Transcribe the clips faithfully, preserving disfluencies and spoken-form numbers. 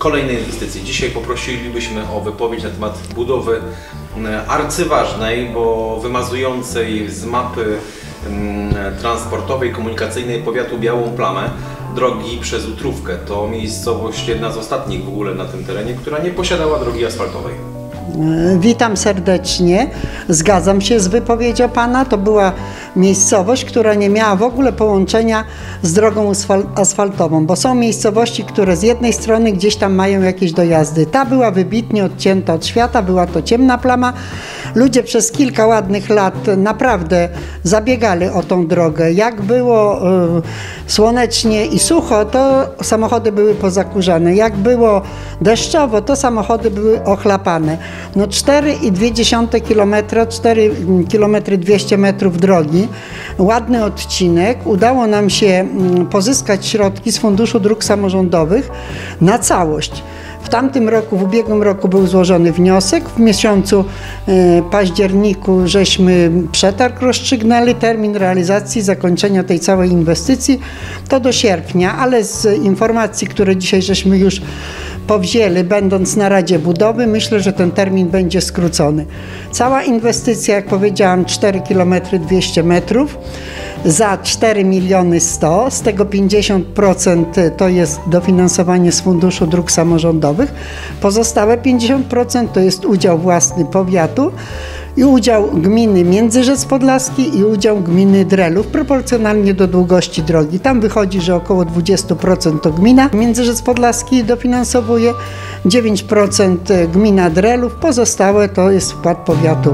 kolejnej inwestycji. Dzisiaj poprosilibyśmy o wypowiedź na temat budowy arcyważnej, bo wymazującej z mapy transportowej, komunikacyjnej powiatu Białą Plamę drogi przez Utrówkę. To miejscowość jedna z ostatnich w ogóle na tym terenie, która nie posiadała drogi asfaltowej. Witam serdecznie. Zgadzam się z wypowiedzią Pana. To była miejscowość, która nie miała w ogóle połączenia z drogą asfaltową, bo są miejscowości, które z jednej strony gdzieś tam mają jakieś dojazdy. Ta była wybitnie odcięta od świata, była to ciemna plama. Ludzie przez kilka ładnych lat naprawdę zabiegali o tą drogę. Jak było y, słonecznie i sucho, to samochody były pozakurzane. Jak było deszczowo, to samochody były ochlapane. No cztery i dwie dziesiąte kilometra, cztery kilometry dwieście metrów drogi, ładny odcinek. Udało nam się pozyskać środki z Funduszu Dróg Samorządowych na całość. W tamtym roku, w ubiegłym roku był złożony wniosek. W miesiącu e, październiku żeśmy przetarg rozstrzygnęli. Termin realizacji, zakończenia tej całej inwestycji to do sierpnia, ale z informacji, które dzisiaj żeśmy już powzięli, będąc na Radzie Budowy, myślę, że ten termin będzie skrócony. Cała inwestycja, jak powiedziałam, cztery kilometry dwieście metrów za cztery miliony sto, z tego pięćdziesiąt procent to jest dofinansowanie z Funduszu Dróg Samorządowych, pozostałe pięćdziesiąt procent to jest udział własny powiatu i udział gminy Międzyrzec Podlaski i udział gminy Drelów proporcjonalnie do długości drogi. Tam wychodzi, że około dwadzieścia procent to gmina Międzyrzec Podlaski dofinansowuje, dziewięć procent gmina Drelów, pozostałe to jest wkład powiatu.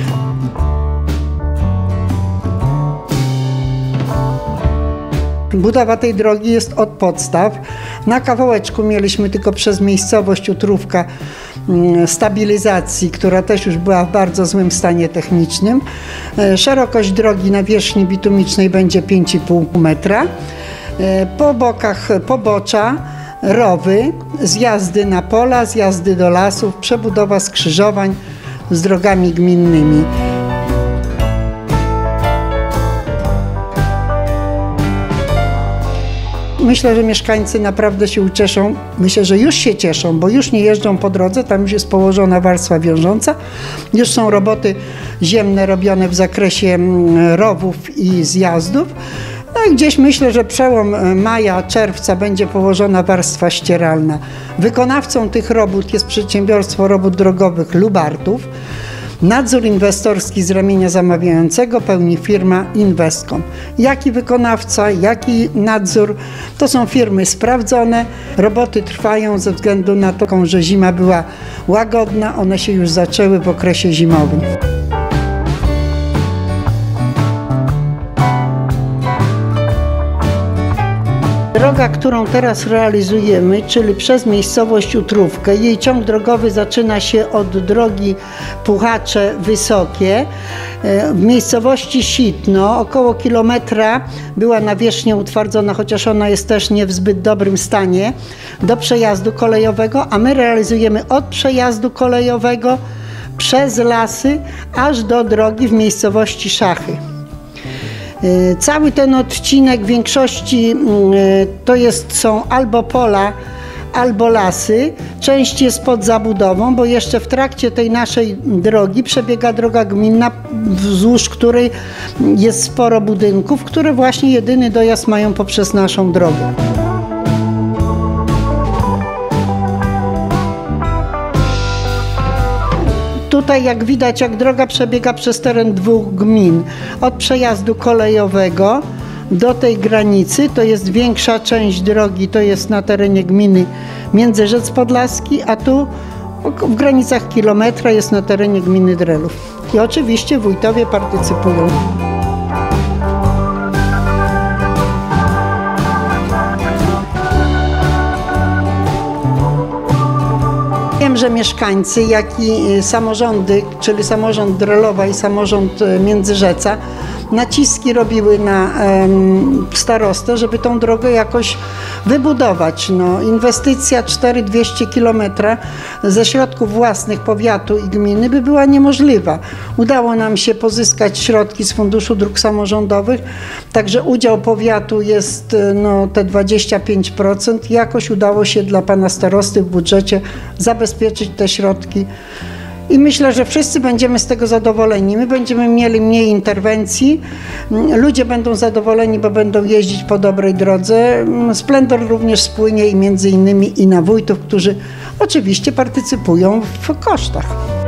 Budowa tej drogi jest od podstaw. Na kawałeczku mieliśmy tylko przez miejscowość Utrówka stabilizacji, która też już była w bardzo złym stanie technicznym. Szerokość drogi nawierzchni bitumicznej będzie pięć i pół metra. Po bokach pobocza, rowy, zjazdy na pola, zjazdy do lasów, przebudowa skrzyżowań z drogami gminnymi. Myślę, że mieszkańcy naprawdę się ucieszą. Myślę, że już się cieszą, bo już nie jeżdżą po drodze, tam już jest położona warstwa wiążąca. Już są roboty ziemne robione w zakresie rowów i zjazdów. No i gdzieś myślę, że przełom maja, czerwca będzie położona warstwa ścieralna. Wykonawcą tych robót jest przedsiębiorstwo robót drogowych Lubartów. Nadzór inwestorski z ramienia zamawiającego pełni firma Investcom. Jaki wykonawca, jaki nadzór, to są firmy sprawdzone. Roboty trwają ze względu na to, że zima była łagodna, one się już zaczęły w okresie zimowym. Droga, którą teraz realizujemy, czyli przez miejscowość Utrówkę, jej ciąg drogowy zaczyna się od drogi Puchacze Wysokie. W miejscowości Sitno około kilometra była nawierzchnia utwardzona, chociaż ona jest też nie w zbyt dobrym stanie, do przejazdu kolejowego, a my realizujemy od przejazdu kolejowego przez lasy aż do drogi w miejscowości Szachy. Cały ten odcinek w większości to jest, są albo pola, albo lasy. Część jest pod zabudową, bo jeszcze w trakcie tej naszej drogi przebiega droga gminna, wzdłuż której jest sporo budynków, które właśnie jedyny dojazd mają poprzez naszą drogę. Tutaj jak widać, jak droga przebiega przez teren dwóch gmin. Od przejazdu kolejowego do tej granicy to jest większa część drogi, to jest na terenie gminy Międzyrzec Podlaski, a tu w granicach kilometra jest na terenie gminy Drelów. I oczywiście wójtowie partycypują. Wiem, że mieszkańcy, jak i samorządy, czyli samorząd Drelowa i samorząd Międzyrzeca, naciski robiły na em, starostę, żeby tą drogę jakoś wybudować. No, inwestycja cztery tysiące dwieście kilometrów ze środków własnych powiatu i gminy by była niemożliwa. Udało nam się pozyskać środki z Funduszu Dróg Samorządowych, także udział powiatu jest no, te dwadzieścia pięć procent. Jakoś udało się dla pana starosty w budżecie zabezpieczyć te środki. I myślę, że wszyscy będziemy z tego zadowoleni. My będziemy mieli mniej interwencji, ludzie będą zadowoleni, bo będą jeździć po dobrej drodze. Splendor również spłynie i między innymi i na wójtów, którzy oczywiście partycypują w kosztach.